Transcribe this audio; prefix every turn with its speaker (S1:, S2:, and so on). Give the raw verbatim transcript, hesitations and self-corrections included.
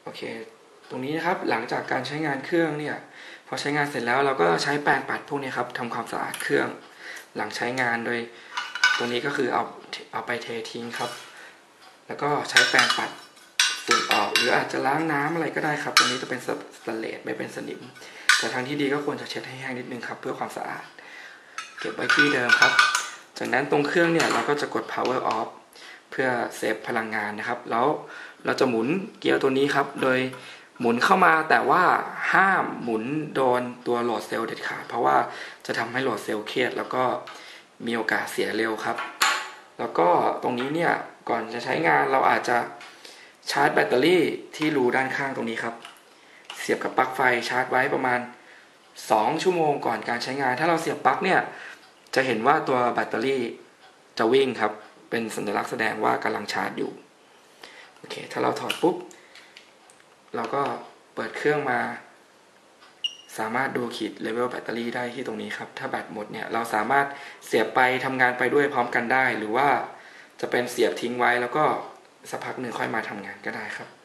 S1: โอเคตรงนี้นะครับหลังจากการใช้งานเครื่องเนี่ยพอใช้งานเสร็จแล้วเราก็ใช้แปรงปัดพวกนี้ครับทำความสะอาดเครื่องหลังใช้งานโดยตรงนี้ก็คือเอาเอาไปเททิ้งครับแล้วก็ใช้แปรงปัดฝุ่นออกหรืออาจจะล้างน้ำอะไรก็ได้ครับตรงนี้จะเป็นสแตนเลสไม่เป็นสนิมแต่ทางที่ดีก็ควรจะเช็ดให้แห้งนิดนึงครับเพื่อความสะอาดเก็บไว้ที่เดิมครับจากนั้นตรงเครื่องเนี่ยเราก็จะกด power off เพื่อเซฟพลังงานนะครับแล้วเราจะหมุนเกียร์ตัวนี้ครับโดยหมุนเข้ามาแต่ว่าห้ามหมุนโดนตัวโหลดเซลล์เด็ดขาดเพราะว่าจะทำให้โหลดเซลล์เครียดแล้วก็มีโอกาสเสียเร็วครับแล้วก็ตรงนี้เนี่ยก่อนจะใช้งานเราอาจจะชาร์จแบตเตอรี่ที่รูด้านข้างตรงนี้ครับเสียบกับปลั๊กไฟชาร์จไว้ประมาณสองชั่วโมงก่อนการใช้งานถ้าเราเสียบปลั๊กเนี่ยจะเห็นว่าตัวแบตเตอรี่จะวิ่งครับเป็นสัญลักษณ์แสดงว่ากำลังชาร์จอยู่โอเคถ้าเราถอดปุ๊บเราก็เปิดเครื่องมาสามารถดูขีดเลเวลแบตเตอรี่ได้ที่ตรงนี้ครับถ้าแบตหมดเนี่ยเราสามารถเสียบไปทำงานไปด้วยพร้อมกันได้หรือว่าจะเป็นเสียบทิ้งไว้แล้วก็สักพักหนึ่งค่อยมาทำงานก็ได้ครับ